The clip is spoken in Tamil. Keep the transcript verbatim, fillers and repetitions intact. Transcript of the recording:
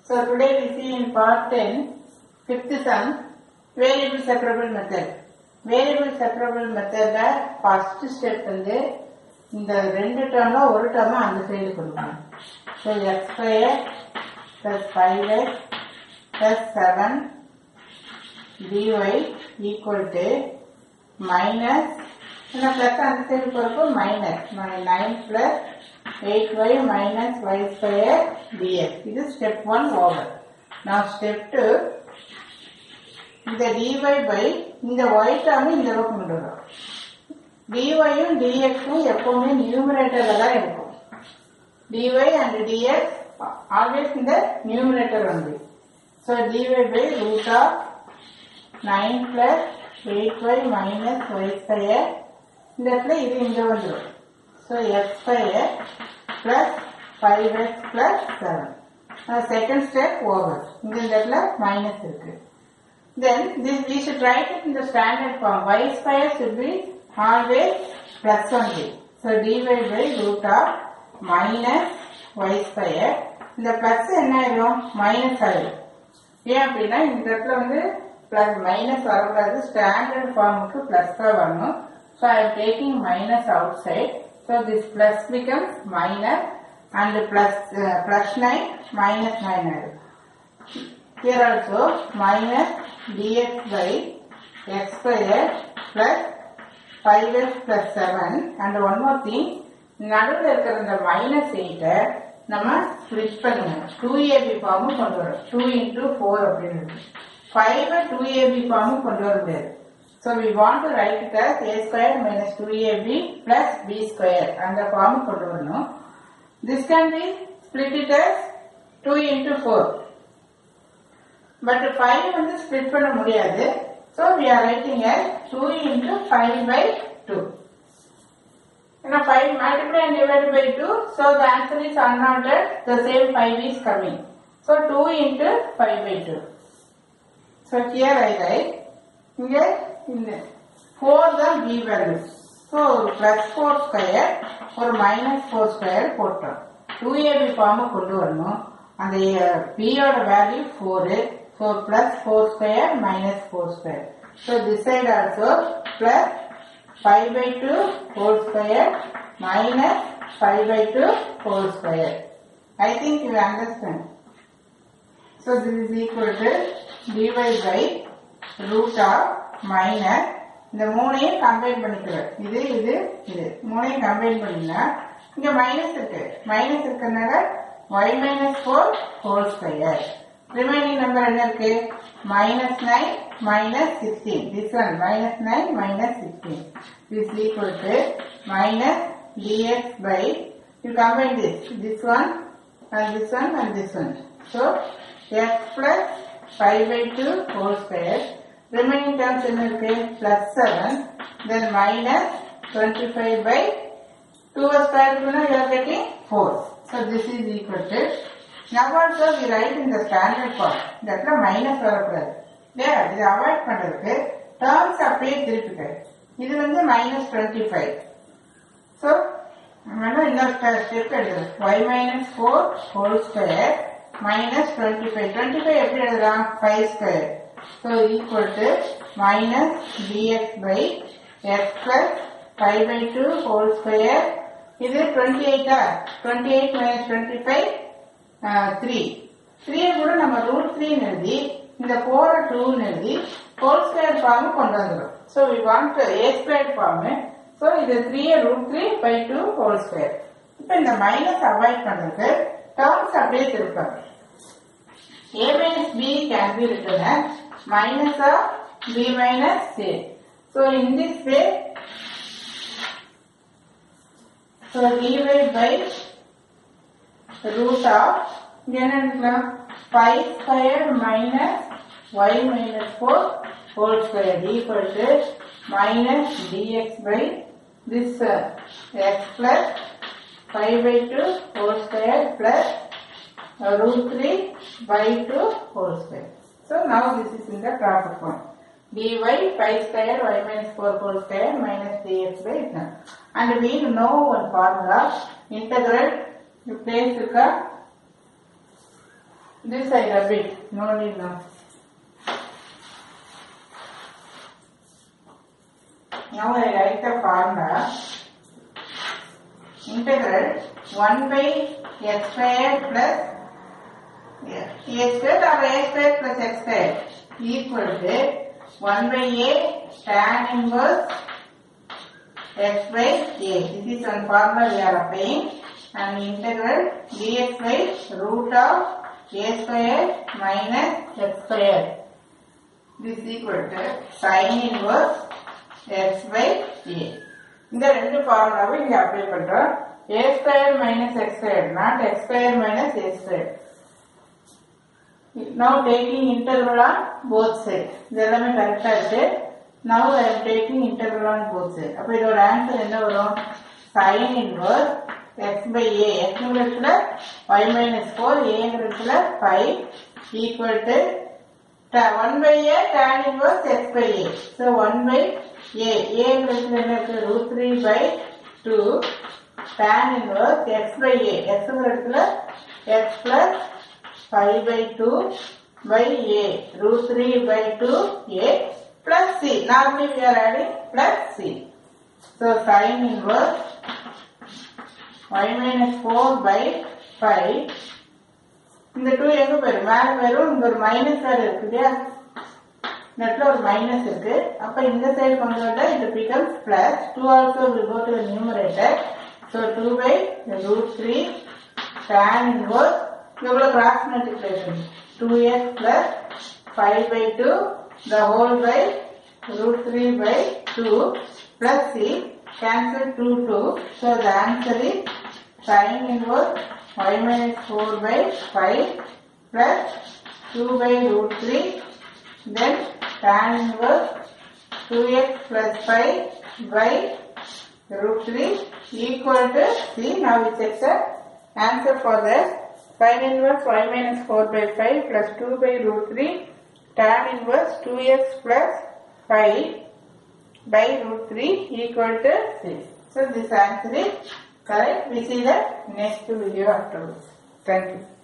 So today we see in part ten, fifth sum, variable separable method. Variable separable method la first step வந்து இந்த ரெண்டு டேர்ம்ல ஒரு டேர்ம் அந்த சைடு கொடுக்கணும். So x square plus five x plus seven dy equal to minus இந்த plus அந்த சைடு போறப்போ minus nine plus eight y minus y square dx. இது step one over. Now step two, இந்த dy by இந்த y term இந்த பக்கம் கொண்டு வரோம். dy யும் dx ம் எப்பவுமே நியூமரேட்டர்ல தான் இருக்கும். dy and dx always in the numerator only. So dy by root of nine plus eight y minus y square இந்த இடத்துல இது இங்க வந்துடும். So x square plus five x plus seven. Now second step over. இங்க இந்த இடத்துல minus இருக்கு. Then this we should write it in the standard form. Y square should be always plus only. So dy by root of minus y square. இந்த plus என்ன ஆயிடும்? Minus ஆயிடும். ஏன் அப்படின்னா இந்த இடத்துல வந்து plus minus வரக்கூடாது. ஸ்டாண்டர்ட் ஃபார்முக்கு plus தான் வரணும். So I am taking minus outside. So this plus becomes minus and plus uh, plus nine minus nine ஆயிடும். Here also minus dx by x square plus five x plus seven and one more thing, நடுவில் இருக்கிற இந்த minus eight நம்ம ஸ்பிளிட் பண்ணுங்க. two a b ஃபார்ம் கொண்டு வரோம். two into four அப்படிங்கிறது. five two a b form கொண்டு வர முடியாது. So we want to write it as a square minus two a b plus b square அந்த ஃபார்ம் கொண்டு வரணும். This can be split it as two into four. But five வந்து split பண்ண முடியாது. So we are writing as two into five by two. Now five multiplied and divided by two. So the answer is unordered. The same five is coming. So two into five by two. So here I write. Here in four the b value. So plus four square or minus four square போட்டோம். two a b ஃபார்ம் கொண்டு வரணும். அந்த b ஓட value four. So plus four square minus four square. So this side also plus five by two whole square minus five by two whole square. I think you understand. So this is equal to dy by root of minus இந்த மூணையும் கம்பைன் பண்ணிக்கிறோம். இது இது இது மூணையும் கம்பைன் பண்ணினா இங்க மைனஸ் இருக்கு. மைனஸ் இருக்கறனால y minus four whole square. Remaining number என்ன இருக்கு? minus nine minus sixteen. This one minus nine minus sixteen. This is equal to minus dx by, you combine this, this one and this one and this one. So x plus five by two whole square. Remaining terms என்ன இருக்கு? plus seven. Then minus twenty-five by two square you are getting four. So this is equal to, now also we write in the standard form. That's why minus வரக்கூடாது. There, இது avoid பண்றதுக்கு terms அப்படியே திருப்பிக்க. இது வந்து minus twenty-five. So, நம்ம இன்னொரு ஸ்டெப் எழுதுறோம். y minus four whole square minus twenty-five. twenty-five எப்படி எழுதலாம்? five square. So equal to minus dx by x plus five by two whole square. இது twenty-eight. twenty-eight minus twenty-five. Uh, three. three கூட நம்ம root three எழுதி இந்த four two எழுதி whole square form கொண்டு வந்துரும். So we want a squared form. So இது three root three by two whole square. இப்போ இந்த minus avoid பண்றதுக்கு terms அப்படியே திருப்பாங்க. a minus b can be written as minus of b minus a. So in this way, so dy by root of five square minus y minus four whole square equal to minus dx by this uh, x plus five by two whole square plus uh, root three by two whole square. So now this is in the proper form. dy five square y minus four whole square minus dx by nine. And we know one formula, integral, you place This I rub it. No need now. Now I write the formula. Integral one by x squared plus a squared or a squared plus x squared equal to one by a tan inverse x by a. This is one formula we are applying, and integral dx by root of a squared minus x squared. This is equal to sin inverse x by a. இந்த ரெண்டு ஃபார்முலாவை இங்க அப்ளை பண்றோம். a squared minus x squared, not x squared minus a squared. Now taking integral on both sides. இது எல்லாமே கரெக்டா இருக்கு. Now I am taking integral on both sides. அப்ப இதோட ஆன்சர் என்ன வரும்? sin inverse x by a. x ங்கிறதுல y minus four, a ங்கிறதுல five equal to one by a tan inverse x by a. So one by a. a ங்கிறதுல என்ன இருக்கு? root three by two tan inverse x by a. x ங்கிறதுல x plus five by two by a. root three by two a plus c. Normally we are adding plus c. So sin inverse y minus four by five. இந்த two எங்க போயிரும்? மேல வரும். இங்க ஒரு மைனஸ் வேற இருக்கு இல்லையா? நெட்ல ஒரு மைனஸ் இருக்கு. அப்ப இந்த சைடு கொண்டு வந்தா it becomes plus. two also will go to the numerator. So two by root three tan inverse. எவ்வளவு cross multiplication? two x plus five by two the whole by root three by two plus c. Cancel two two. So the answer is sin inverse y minus four by five plus two by root three, then tan inverse two x plus five by root three equal to c. Now we check the answer for that. Sin inverse y minus four by five plus two by root three tan inverse two x plus five by root three equal to c. So this answer is correct. We see the next video afterwards. Thank you.